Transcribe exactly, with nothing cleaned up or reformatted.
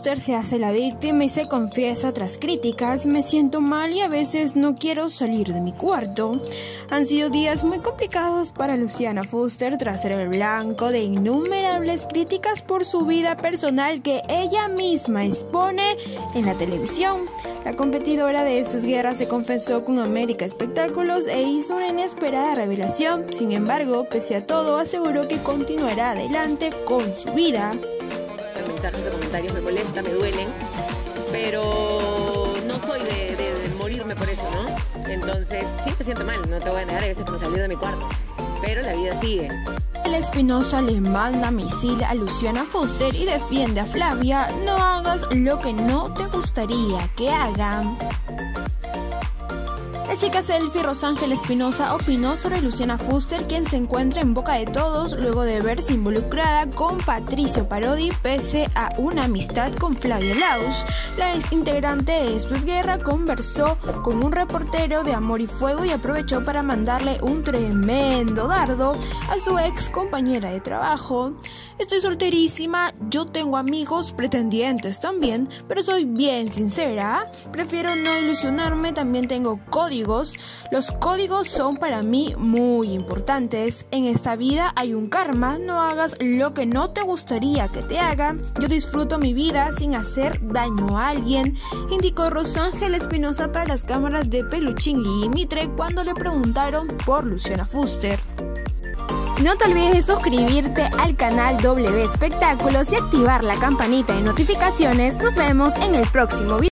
Fuster se hace la víctima y se confiesa tras críticas: me siento mal y a veces no quiero salir de mi cuarto. Han sido días muy complicados para Luciana Fuster tras ser el blanco de innumerables críticas por su vida personal que ella misma expone en la televisión. La competidora de Esto es Guerra se confesó con América Espectáculos e hizo una inesperada revelación. Sin embargo, pese a todo, aseguró que continuará adelante con su vida. Los mensajes de comentarios me molestan, me duelen, pero no soy de, de, de morirme por eso, ¿no? Entonces, sí me siento mal, no te voy a negar, a veces como salir de mi cuarto, pero la vida sigue. El Espinosa le manda misil a Luciana Fuster y defiende a Flavia: no hagas lo que no te gustaría que hagan. La chica selfie Rosángela Espinosa opinó sobre Luciana Fuster, quien se encuentra en boca de todos luego de verse involucrada con Patricio Parodi pese a una amistad con Flavia Laus. La ex integrante de Esto es Guerra conversó con un reportero de Amor y Fuego y aprovechó para mandarle un tremendo dardo a su ex compañera de trabajo. Estoy solterísima, yo tengo amigos pretendientes también, pero soy bien sincera, prefiero no ilusionarme, también tengo códigos. Los códigos son para mí muy importantes. En esta vida hay un karma, no hagas lo que no te gustaría que te hagan. Yo disfruto mi vida sin hacer daño a alguien, indicó Rosángela Espinosa para las cámaras de Peluchín y Mitre cuando le preguntaron por Luciana Fuster. No te olvides de suscribirte al canal W Espectáculos y activar la campanita de notificaciones. Nos vemos en el próximo video.